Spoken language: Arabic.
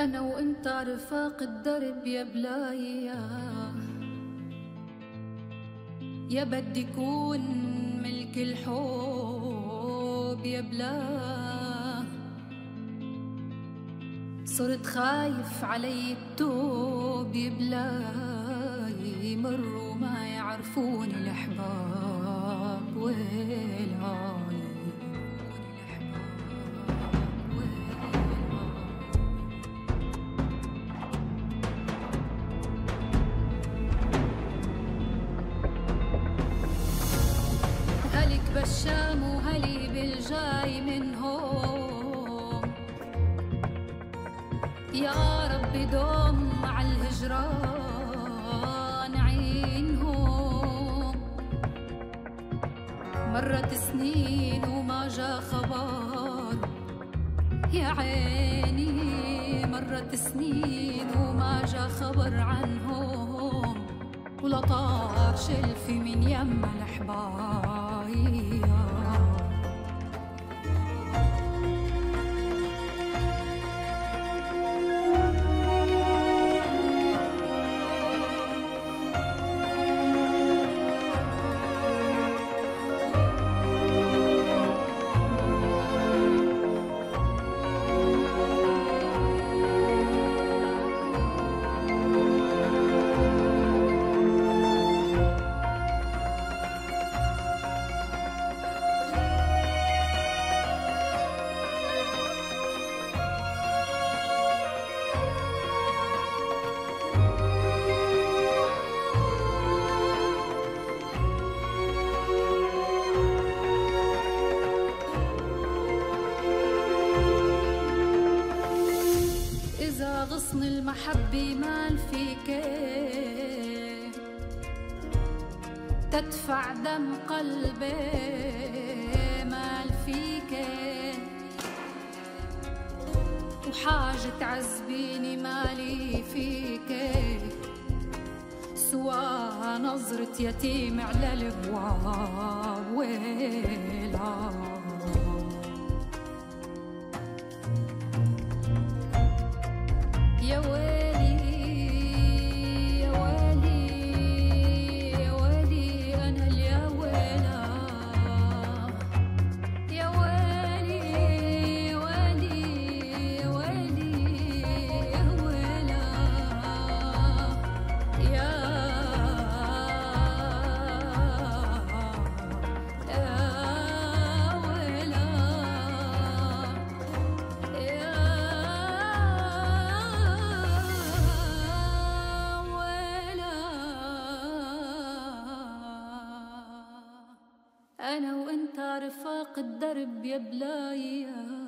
أنا وإنت رفاق الدرب يا بلايا، يا بدي كون ملك الحب يا بلا. صرت خايف علي التوب يا بلاي، مروا ما يعرفوني الأحباب ويلاي. هلك بالشام وهلي بالجاي منهم، يا رب دوم مع الهجران عينهم. مرت سنين وما جا خبر يا عيني، مرت سنين وما جا خبر عنهم، ولا طار شلفي من يم الأحبايا. إذا غصن المحبة مال فيك تدفع دم قلبي مال فيك، وحاجة تعذبيني مالي فيك، سوا نظرة يتيم على الابواب ويلا. يا ويلي يا ويلي يا ويلي أنا اليا ويلا، يا ويلي يا ويلي يا ويلي يا ويلا، يا ويلا أنا وإنت رفاق الدرب يا بلايا.